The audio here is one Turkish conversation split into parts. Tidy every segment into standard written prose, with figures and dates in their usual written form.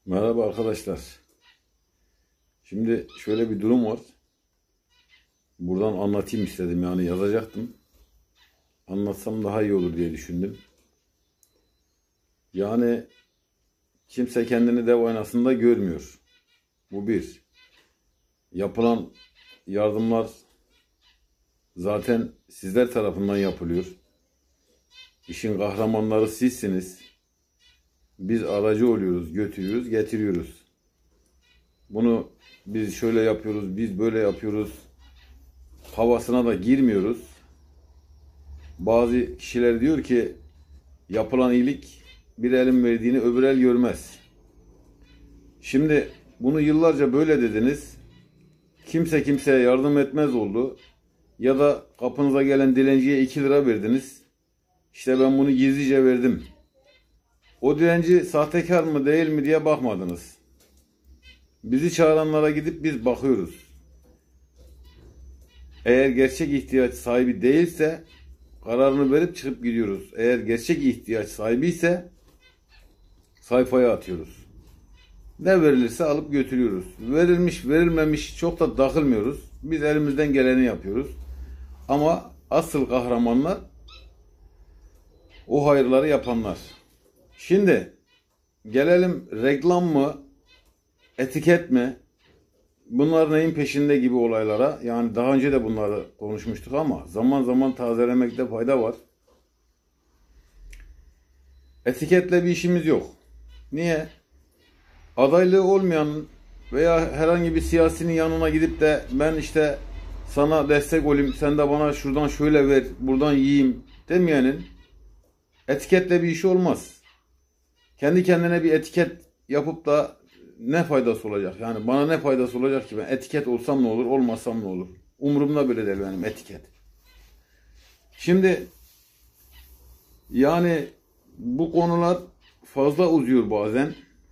Merhaba arkadaşlar. Şimdi şöyle bir durum var. Buradan anlatayım istedim, yani yazacaktım. Anlatsam daha iyi olur diye düşündüm. Yani kimse kendini dev aynasında görmüyor. Bu bir. Yapılan yardımlar zaten sizler tarafından yapılıyor. İşin kahramanları sizsiniz. Biz aracı oluyoruz, götürüyoruz, getiriyoruz. Bunu biz şöyle yapıyoruz, biz böyle yapıyoruz havasına da girmiyoruz. Bazı kişiler diyor ki yapılan iyilik bir elin verdiğini öbür el görmez. Şimdi bunu yıllarca böyle dediniz. Kimse kimseye yardım etmez oldu. Ya da kapınıza gelen dilenciye 2 lira verdiniz. İşte ben bunu gizlice verdim. O dilenci sahtekar mı değil mi diye bakmadınız. Bizi çağıranlara gidip biz bakıyoruz. Eğer gerçek ihtiyaç sahibi değilse kararını verip çıkıp gidiyoruz. Eğer gerçek ihtiyaç sahibi ise sayfaya atıyoruz. Ne verilirse alıp götürüyoruz. Verilmiş verilmemiş çok da takılmıyoruz. Biz elimizden geleni yapıyoruz. Ama asıl kahramanlar o hayırları yapanlar. Şimdi gelelim reklam mı, etiket mi? Bunlar neyin peşinde gibi olaylara. Yani daha önce de bunları konuşmuştuk ama zaman zaman tazelemekte fayda var. Etiketle bir işimiz yok. Niye? Adaylığı olmayan veya herhangi bir siyasinin yanına gidip de ben işte sana destek olayım, sen de bana şuradan şöyle ver, buradan yiyeyim demeyenin etiketle bir işi olmaz. Kendi kendine bir etiket yapıp da ne faydası olacak? Yani bana ne faydası olacak ki, ben etiket olsam ne olur, olmasam ne olur? Umurumda bile değil benim etiket. Şimdi yani bu konular fazla uzuyor bazen.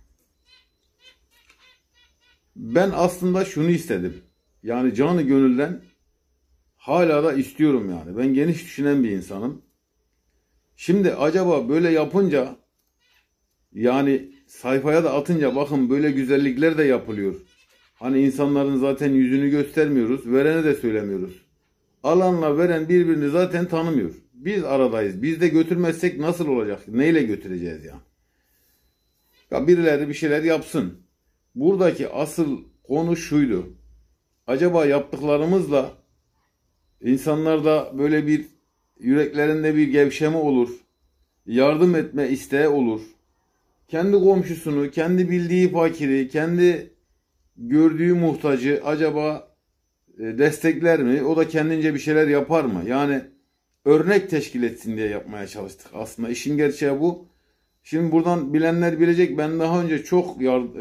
Ben aslında şunu istedim. Yani canı gönülden hala da istiyorum yani. Ben geniş düşünen bir insanım. Şimdi acaba böyle yapınca, yani sayfaya da atınca bakın böyle güzellikler de yapılıyor. Hani insanların zaten yüzünü göstermiyoruz. Vereni de söylemiyoruz. Alanla veren birbirini zaten tanımıyor. Biz aradayız. Biz de götürmezsek nasıl olacak? Neyle götüreceğiz ya? Ya birileri bir şeyler yapsın. Buradaki asıl konu şuydu. Acaba yaptıklarımızla insanlarda böyle bir yüreklerinde bir gevşeme olur. Yardım etme isteği olur. Kendi komşusunu, kendi bildiği fakiri, kendi gördüğü muhtacı acaba destekler mi? O da kendince bir şeyler yapar mı? Yani örnek teşkil etsin diye yapmaya çalıştık. Aslında işin gerçeği bu. Şimdi buradan bilenler bilecek. Ben daha önce çok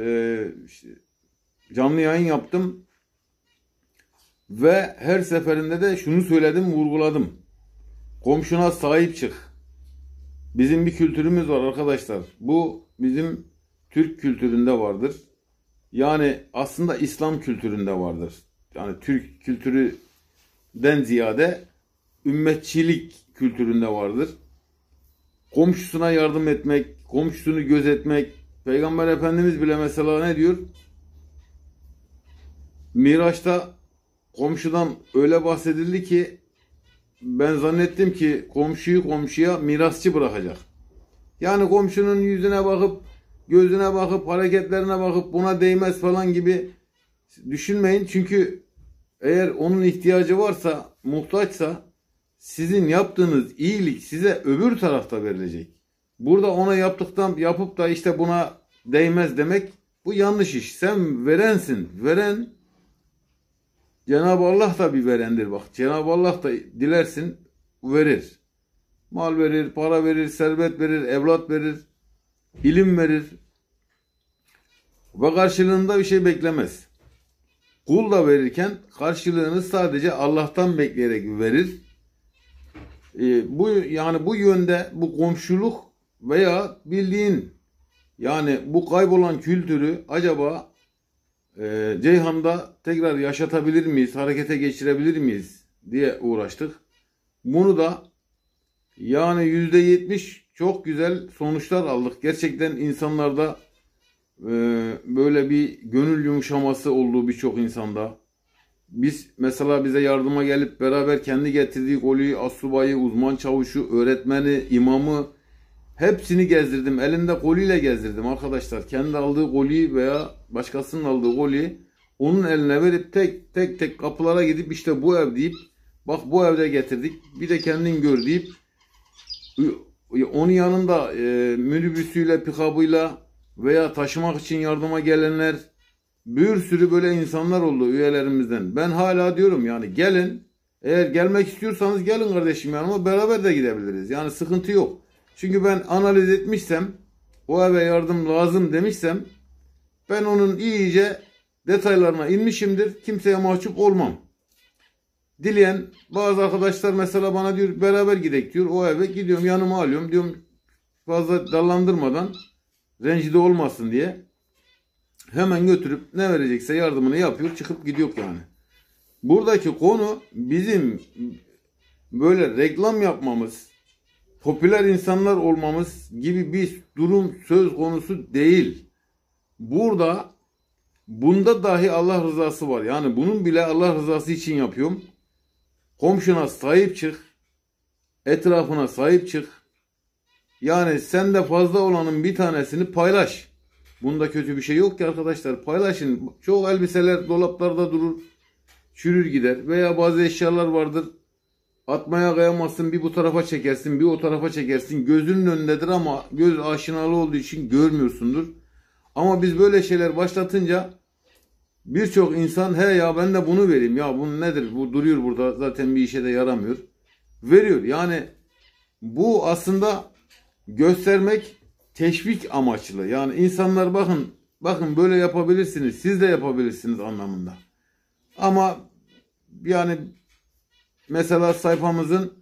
canlı yayın yaptım. Ve her seferinde de şunu söyledim, vurguladım. Komşuna sahip çık. Bizim bir kültürümüz var arkadaşlar. Bu bizim Türk kültüründe vardır. Yani aslında İslam kültüründe vardır. Yani Türk kültüründen ziyade ümmetçilik kültüründe vardır. Komşusuna yardım etmek, komşusunu gözetmek. Peygamber Efendimiz bile mesela ne diyor? Miraç'ta komşudan öyle bahsedildi ki ben zannettim ki komşuyu komşuya mirasçı bırakacak. Yani komşunun yüzüne bakıp, gözüne bakıp, hareketlerine bakıp buna değmez falan gibi düşünmeyin. Çünkü eğer onun ihtiyacı varsa, muhtaçsa sizin yaptığınız iyilik size öbür tarafta verilecek. Burada ona yapıp da işte buna değmez demek, bu yanlış iş. Sen verensin. Veren Cenab-ı Allah da bir verendir bak. Cenab-ı Allah da dilersin verir. Mal verir, para verir, servet verir, evlat verir, ilim verir. Ve karşılığında bir şey beklemez. Kul da verirken karşılığını sadece Allah'tan bekleyerek verir. Bu yönde bu komşuluk veya bildiğin yani bu kaybolan kültürü acaba Ceyhan'da tekrar yaşatabilir miyiz, harekete geçirebilir miyiz diye uğraştık. Bunu da yani %70 çok güzel sonuçlar aldık. Gerçekten insanlarda böyle bir gönül yumuşaması olduğu birçok insanda. Biz mesela bize yardıma gelip beraber kendi getirdiği koliyi, astsubayı, uzman çavuşu, öğretmeni, imamı hepsini gezdirdim. Elinde koliyle gezdirdim arkadaşlar. Kendi aldığı koliyi veya başkasının aldığı koliyi onun eline verip tek tek kapılara gidip işte bu ev deyip bak bu evde getirdik. Bir de kendin gör deyip onun yanında minibüsüyle, pikabıyla veya taşımak için yardıma gelenler bir sürü böyle insanlar oldu üyelerimizden. Ben hala diyorum yani gelin. Eğer gelmek istiyorsanız gelin kardeşim yanıma beraber de gidebiliriz. Yani sıkıntı yok. Çünkü ben analiz etmişsem o eve yardım lazım demişsem ben onun iyice detaylarına inmişimdir. Kimseye mahcup olmam. Dileyen bazı arkadaşlar mesela bana diyor beraber gidek diyor. O eve gidiyorum yanıma alıyorum diyorum fazla dallandırmadan rencide olmasın diye. Hemen götürüp ne verecekse yardımını yapıyor çıkıp gidiyor yani. Buradaki konu bizim böyle reklam yapmamız, popüler insanlar olmamız gibi bir durum söz konusu değil. Bunda dahi Allah rızası var. Yani bunun bile Allah rızası için yapıyorum. Komşuna sahip çık. Etrafına sahip çık. Yani sende fazla olanın bir tanesini paylaş. Bunda kötü bir şey yok ki arkadaşlar. Paylaşın. Çoğu elbiseler dolaplarda durur. Çürür gider. Veya bazı eşyalar vardır. Atmaya kıyamazsın. Bir bu tarafa çekersin. Bir o tarafa çekersin. Gözünün önündedir ama göz aşinalı olduğu için görmüyorsundur. Ama biz böyle şeyler başlatınca birçok insan he ya ben de bunu vereyim. Ya bu nedir? Bu duruyor burada. Zaten bir işe de yaramıyor. Veriyor. Yani bu aslında göstermek teşvik amaçlı. Yani insanlar bakın böyle yapabilirsiniz. Siz de yapabilirsiniz anlamında. Ama yani mesela sayfamızın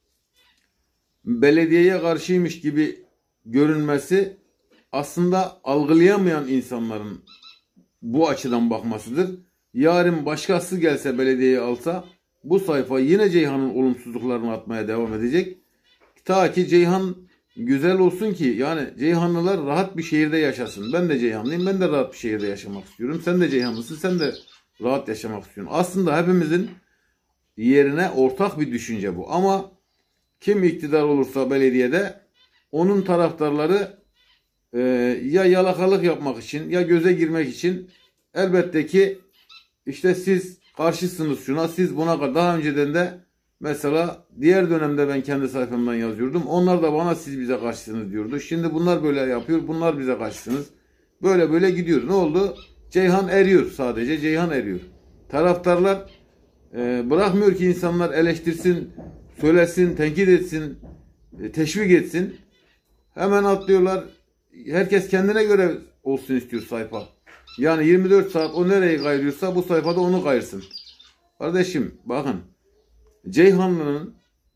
belediyeye karşıymış gibi görünmesi aslında algılayamayan insanların bu açıdan bakmasıdır. Yarın başkası gelse belediyeye alsa bu sayfa yine Ceyhan'ın olumsuzluklarını atmaya devam edecek. Ta ki Ceyhan güzel olsun ki yani Ceyhanlılar rahat bir şehirde yaşasın. Ben de Ceyhanlıyım. Ben de rahat bir şehirde yaşamak istiyorum. Sen de Ceyhanlısın. Sen de rahat yaşamak istiyorsun. Aslında hepimizin yerine ortak bir düşünce bu. Ama kim iktidar olursa belediyede onun taraftarları ya yalakalık yapmak için ya göze girmek için elbette ki işte siz karşısınız şuna, siz buna kadar. Daha önceden de mesela diğer dönemde ben kendi sayfamdan yazıyordum. Onlar da bana siz bize karşısınız diyordu. Şimdi bunlar böyle yapıyor, bunlar bize karşısınız. Böyle böyle gidiyor. Ne oldu? Ceyhan eriyor sadece. Ceyhan eriyor. Taraftarlar bırakmıyor ki insanlar eleştirsin, söylesin, tenkit etsin, teşvik etsin. Hemen atlıyorlar. Herkes kendine göre olsun istiyor sayfa. Yani 24 saat o nereyi kayırıyorsa bu sayfada onu kayırsın. Kardeşim bakın. Ceyhanlı'nın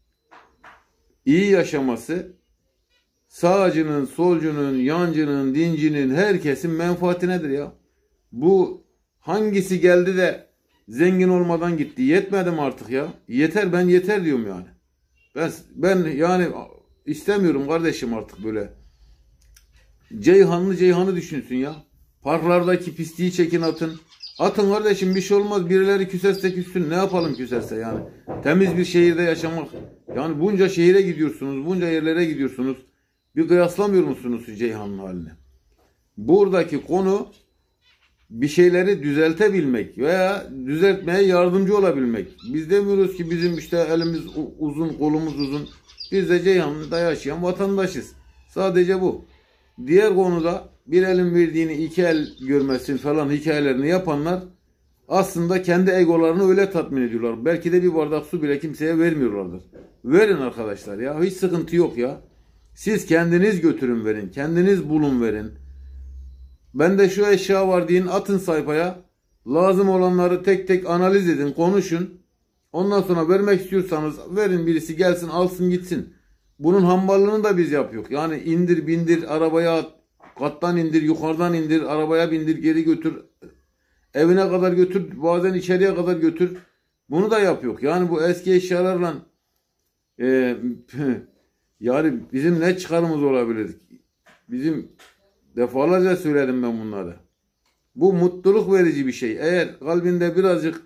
iyi yaşaması sağcının, solcunun, yancının, dincinin herkesin menfaatinedir ya. Bu hangisi geldi de zengin olmadan gitti? Yetmedi mi artık ya? Yeter ben yeter diyorum yani. Ben yani istemiyorum kardeşim artık böyle. Ceyhan'ı düşünsün ya. Parklardaki pisliği çekin atın. Atın kardeşim bir şey olmaz. Birileri küserse küssün. Ne yapalım küserse yani. Temiz bir şehirde yaşamak. Yani bunca şehire gidiyorsunuz. Bunca yerlere gidiyorsunuz. Bir kıyaslamıyor musunuz Ceyhan'ın haline? Buradaki konu bir şeyleri düzeltebilmek veya düzeltmeye yardımcı olabilmek. Biz demiyoruz ki bizim işte elimiz uzun, kolumuz uzun. Biz de Ceyhan'da yaşayan vatandaşız. Sadece bu. Diğer konuda bir elin verdiğini iki el görmesin falan hikayelerini yapanlar aslında kendi egolarını öyle tatmin ediyorlar. Belki de bir bardak su bile kimseye vermiyorlardır. Verin arkadaşlar ya. Hiç sıkıntı yok ya. Siz kendiniz götürün verin. Kendiniz bulun verin. Bende şu eşya var deyin atın sayfaya. Lazım olanları tek tek analiz edin. Konuşun. Ondan sonra vermek istiyorsanız verin birisi gelsin alsın gitsin. Bunun hamballığını da biz yapıyoruz. Yani indir bindir arabaya at. Kattan indir yukarıdan indir arabaya bindir geri götür. Evine kadar götür bazen içeriye kadar götür. Bunu da yapıyoruz. Yani bu eski eşyalarla yani bizim ne çıkarımız olabilir? Bizim Defalarca söyledim ben bunları. Bu mutluluk verici bir şey. Eğer kalbinde birazcık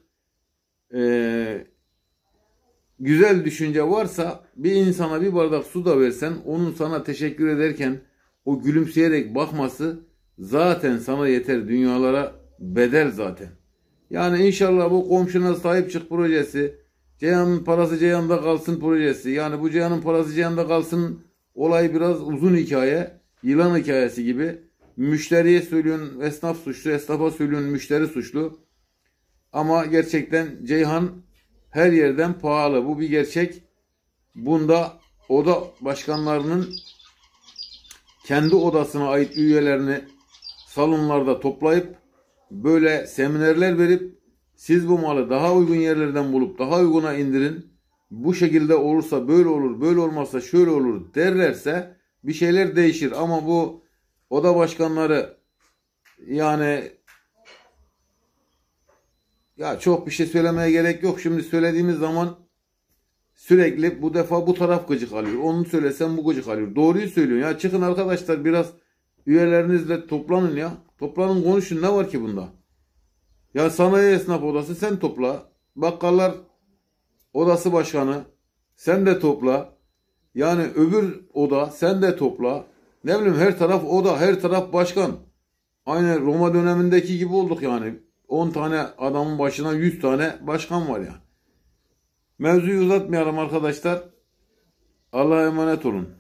güzel düşünce varsa, bir insana bir bardak su da versen, onun sana teşekkür ederken o gülümseyerek bakması zaten sana yeter. Dünyalara bedel zaten. Yani inşallah bu komşuna sahip çık projesi, Ceyhan'ın parası Ceyhan'da kalsın projesi. Yani bu Ceyhan'ın parası Ceyhan'da kalsın olay biraz uzun hikaye. Yılan hikayesi gibi. Müşteriye söylüyorsun esnaf suçlu, esnafa söylüyorsun müşteri suçlu. Ama gerçekten Ceyhan her yerden pahalı. Bu bir gerçek. Bunda oda başkanlarının kendi odasına ait üyelerini salonlarda toplayıp böyle seminerler verip siz bu malı daha uygun yerlerden bulup daha uyguna indirin. Bu şekilde olursa böyle olur, böyle olmazsa şöyle olur derlerse bir şeyler değişir. Ama bu oda başkanları yani ya çok bir şey söylemeye gerek yok. Şimdi söylediğimiz zaman sürekli bu defa bu taraf gıcık alıyor. Onu söylesem bu gıcık alıyor. Doğruyu söylüyor. Ya çıkın arkadaşlar biraz üyelerinizle toplanın ya. Toplanın konuşun. Ne var ki bunda? Ya sanayi esnaf odası sen topla. Bakkallar odası başkanı sen de topla. Yani öbür oda sen de topla. Ne bileyim her taraf oda, her taraf başkan. Aynı Roma dönemindeki gibi olduk yani. 10 tane adamın başına 100 tane başkan var ya. Mevzuyu uzatmayalım arkadaşlar. Allah'a emanet olun.